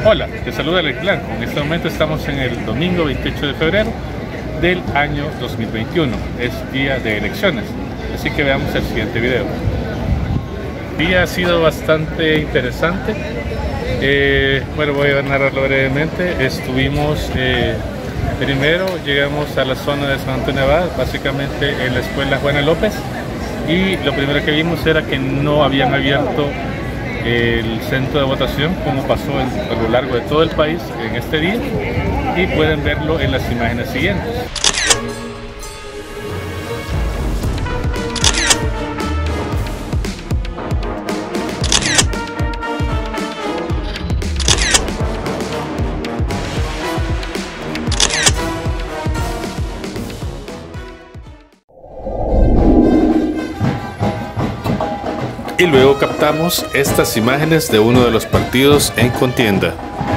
Hola, te saluda Alex Blanco. En este momento estamos en el domingo 28 de febrero del año 2021. Es día de elecciones, así que veamos el siguiente video. El día ha sido bastante interesante. Bueno, voy a narrarlo brevemente. Primero llegamos a la zona de San Antonio Abad, básicamente en la escuela Juana López, y lo primero que vimos era que no habían abierto el centro de votación como pasó a lo largo de todo el país en este día, y pueden verlo en las imágenes siguientes. Y luego captamos estas imágenes de uno de los partidos en contienda.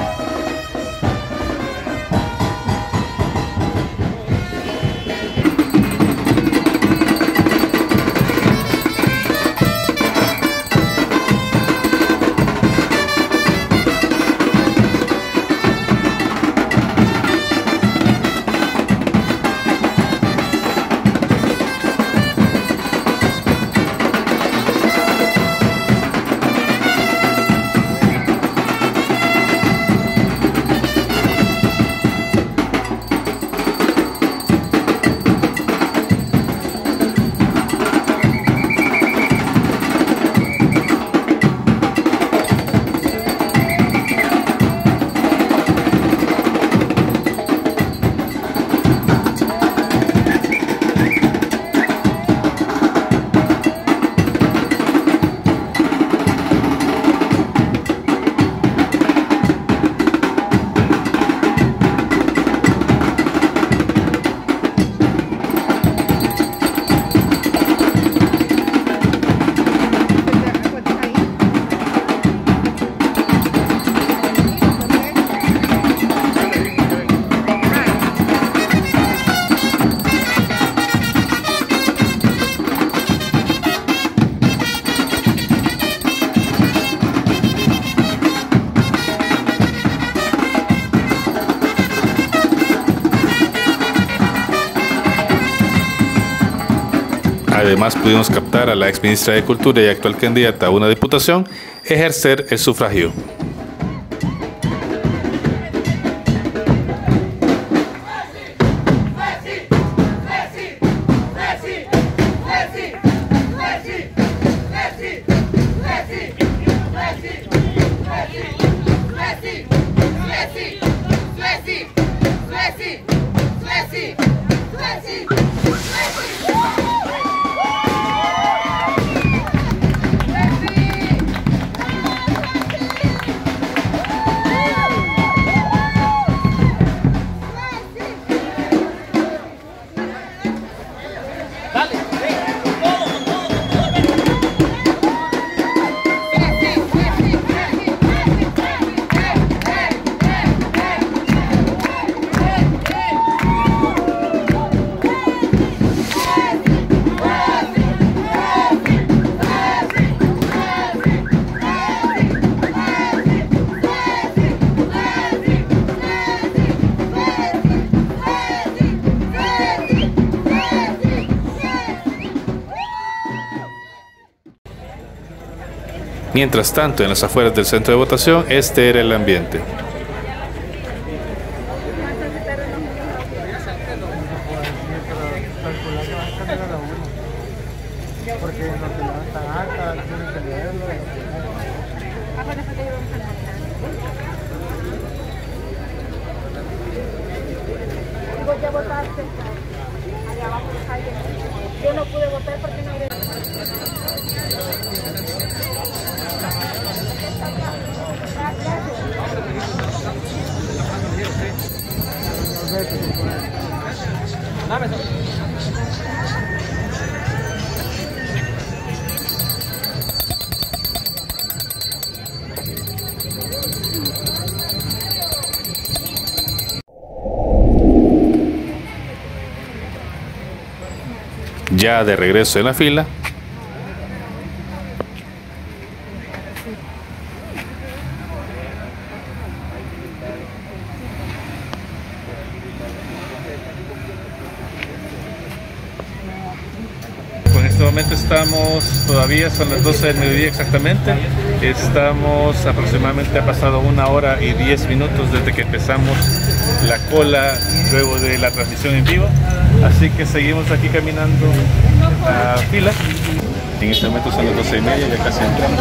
Además pudimos captar a la ex ministra de Cultura y actual candidata a una diputación ejercer el sufragio. Mientras tanto, en las afueras del centro de votación, este era el ambiente. Yo no pude votar porque no había... Ya de regreso en la fila, momento estamos todavía, son las 12 del mediodía exactamente. Estamos aproximadamente, ha pasado 1 hora y 10 minutos desde que empezamos la cola luego de la transmisión en vivo. Así que seguimos aquí caminando a fila. En este momento son las 12:30, ya casi entramos.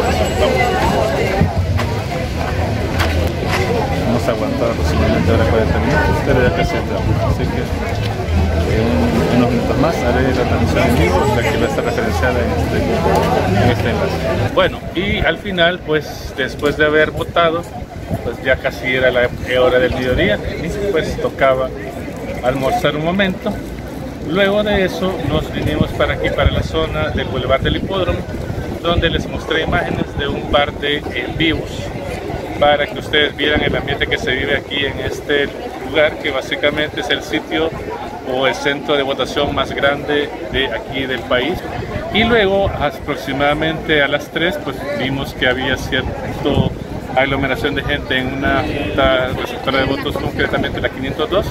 Vamos a aguantar aproximadamente ahora 40 minutos, pero ya casi entramos. Así que unos minutos más haré la transmisión en vivo, la que va a estar referenciada en este enlace. Bueno, y al final, pues después de haber votado, pues ya casi era la hora del mediodía y pues tocaba almorzar un momento. Luego de eso nos vinimos para aquí, para la zona del Boulevard del Hipódromo, donde les mostré imágenes de un par de en vivos para que ustedes vieran el ambiente que se vive aquí en este lugar, que básicamente es el sitio o el centro de votación más grande de aquí del país. Y luego aproximadamente a las 3 pues vimos que había cierta aglomeración de gente en una junta receptora de votos, concretamente la 502.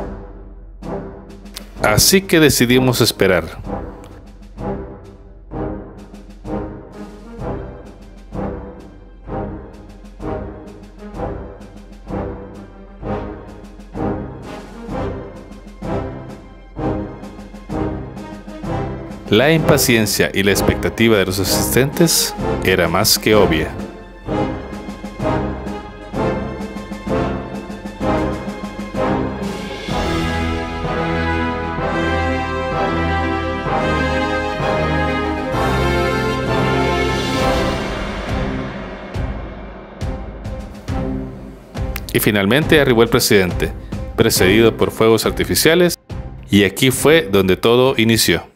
Así que decidimos esperar. La impaciencia y la expectativa de los asistentes era más que obvia. Y finalmente arribó el presidente, precedido por fuegos artificiales, y aquí fue donde todo inició.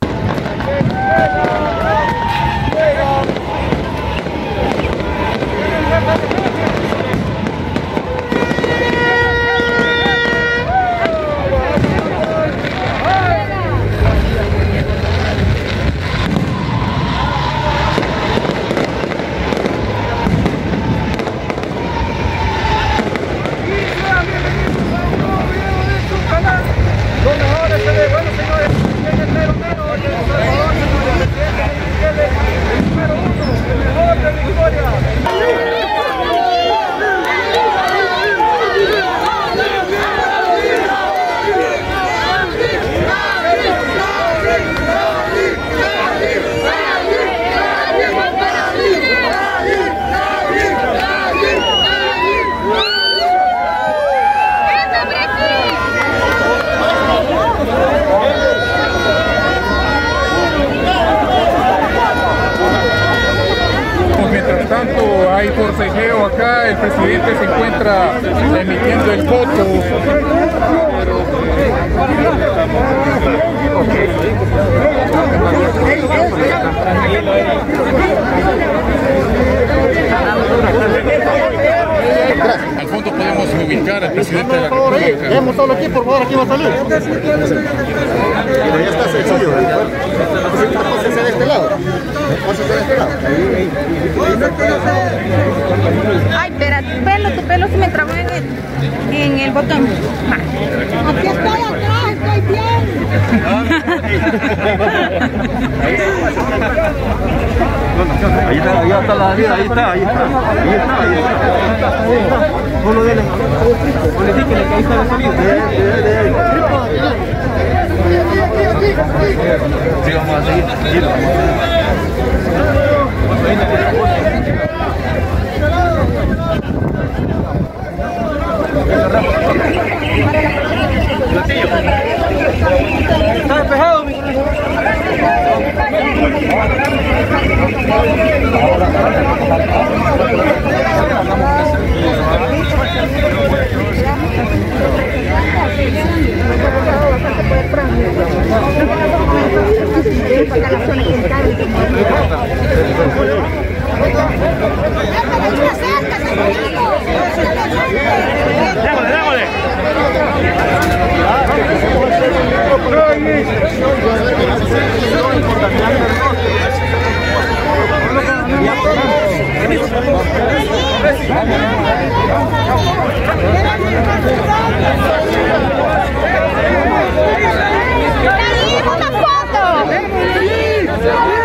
Hay forcejeo acá, el presidente se encuentra emitiendo el voto. Al fondo podemos ubicar al presidente de la República. Dejemos solo aquí, por favor, aquí va a salir. Pero ya está sencillo. Pásese de este lado. Pásese de este lado. Ay, espera, tu pelo se me trabó en el botón. Aquí estoy atrás, estoy bien. Ahí está la salida, ahí está. Solo dele. Solo dígale que ahí está la salida. Sí, vamos a seguir. Está despejado, mi ¡Una foto!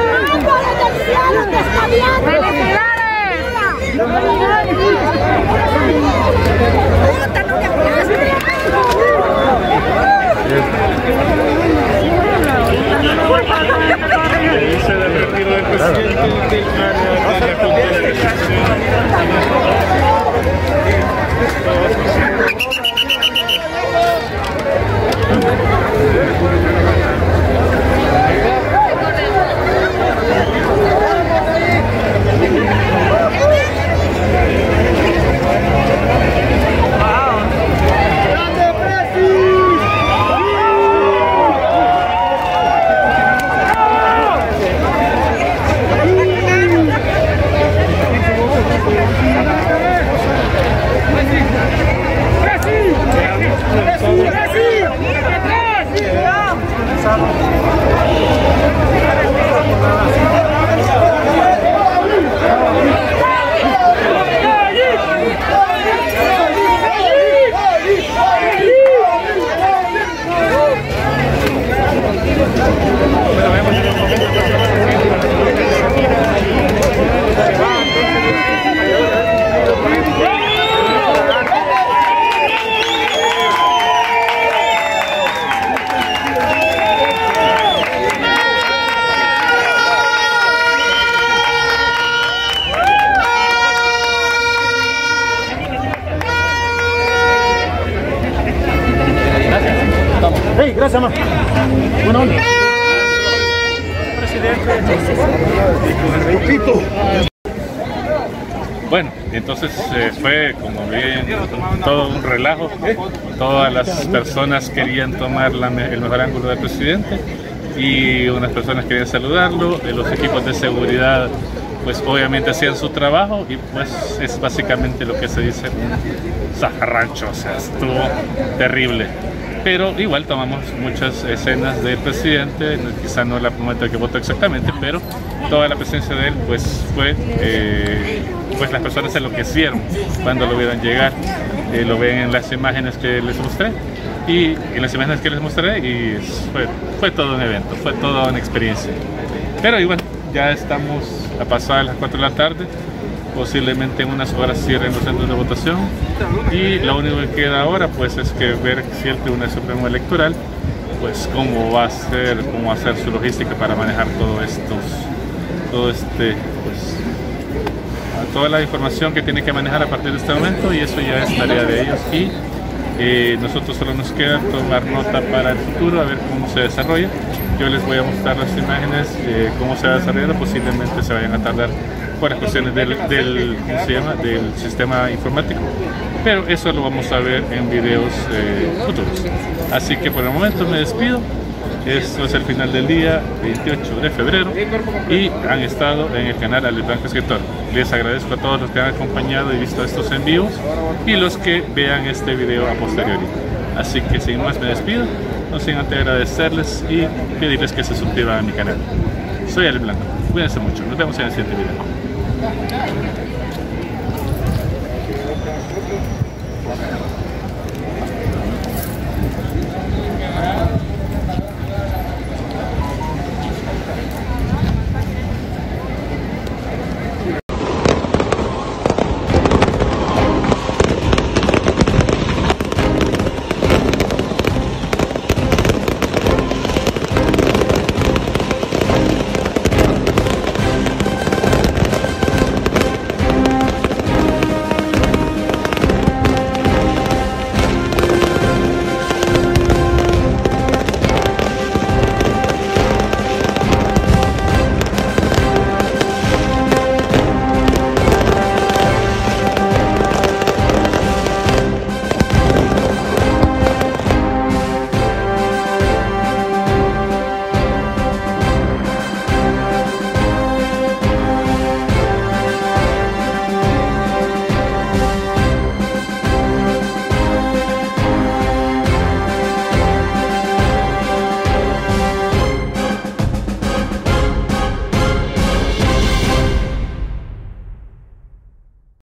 Gracias, ma. Buena onda. Bueno, entonces fue, como bien, todo un relajo. Todas las personas querían tomar el mejor ángulo del presidente y unas personas querían saludarlo. Los equipos de seguridad pues obviamente hacían su trabajo y pues es básicamente lo que se dice un zafarrancho, o sea, estuvo terrible. Pero igual tomamos muchas escenas del presidente, quizá no la momento que votó exactamente, pero toda la presencia de él pues fue, pues las personas se enloquecieron cuando lo vieron llegar. Lo ven en las imágenes que les mostré y fue todo un evento, fue toda una experiencia. Pero igual ya estamos a pasar las 4 de la tarde. Posiblemente en unas horas cierren los centros de votación y lo único que queda ahora pues es que ver si el Tribunal Supremo Electoral pues cómo va a hacer su logística para manejar toda la información que tiene que manejar a partir de este momento, y eso ya es tarea de ellos y nosotros solo nos queda tomar nota para el futuro, a ver cómo se desarrolla. Yo les voy a mostrar las imágenes de cómo se va desarrollando, posiblemente se vayan a tardar por las cuestiones del sistema informático, pero eso lo vamos a ver en videos futuros. Así que por el momento me despido. Esto es el final del día 28 de febrero y han estado en el canal Alex Blanco Escritor. Les agradezco a todos los que han acompañado y visto estos en vivos y los que vean este video a posteriori. Así que sin más me despido, no sin antes agradecerles y pedirles que se suscriban a mi canal. Soy Alex Blanco, cuídense mucho, nos vemos en el siguiente video.